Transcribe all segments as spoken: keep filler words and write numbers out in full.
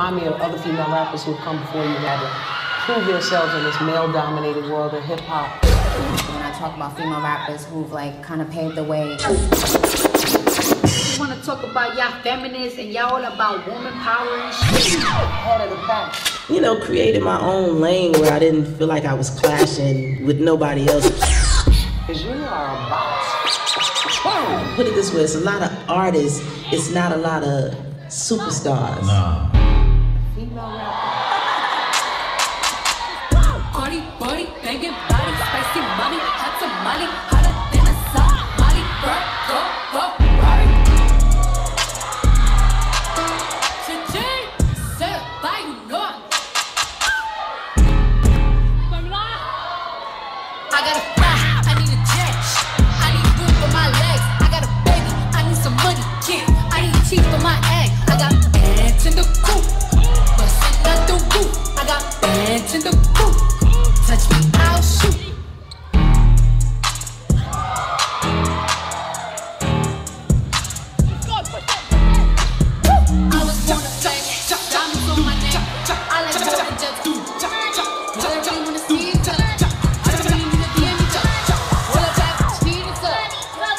remind me of other female rappers who've come before you had to prove themselves in this male-dominated world of hip-hop. When I talk about female rappers who've like kind of paved the way. You want to talk about y'all feminists and y'all all about woman power and shit. Head of the pack. You know, created my own lane where I didn't feel like I was clashing with nobody else. Because you are a boss. Put it this way, it's a lot of artists, it's not a lot of superstars. Nah. Female rapper. Party, party, banging body, spicy money, hot tamale, hotter than a Somali, girl, go, go, party. Cha-ching, set up by you know. I gotta fly, I need a jet, I need room for my legs, I got a baby, I need some money, kid, I need teeth for my egg, I got ants in the coop, bustin' out the roof, I got ants in the coop. Touch me, I'll shoot. I was born a fame, diamonds on my neck. I like more than just do. I don't really wanna see each other. I don't really need to be in each other. All I got is need is up.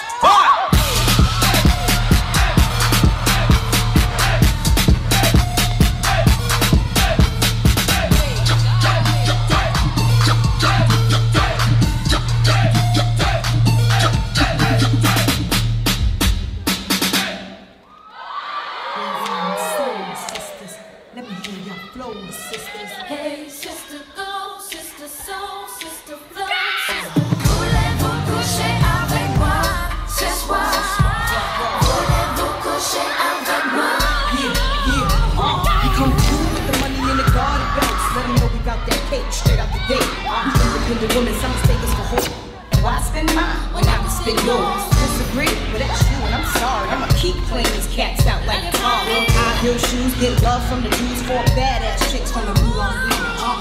Let me hear your flow, sisters. Hey, sister, go, sister, soul, sister, flow, sister. Voulez-vous coucher avec moi ce soir? Voulez-vous coucher avec moi? Yeah, yeah. Uh, we come through with the money in the garden belts. Let them know we got that cake straight out the gate. Uh, independent women, some mistake us for hope. Why spend mine when I can spend yours? Disagree, but that's you, and I'm sorry. I'ma keep playing these cats out like a car. High heel shoes, get love from the Jews, for badass chicks from the Moulin Rouge. Uh.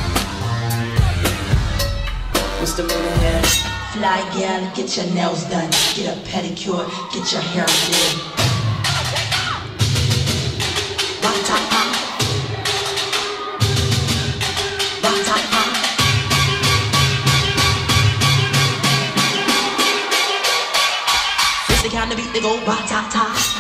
What's the meaning here? Fly gal, get your nails done, get a pedicure, get your hair done. Ba-ta-pa. Ba-ta-pa. This the kind of beat that go ba-ta-ta.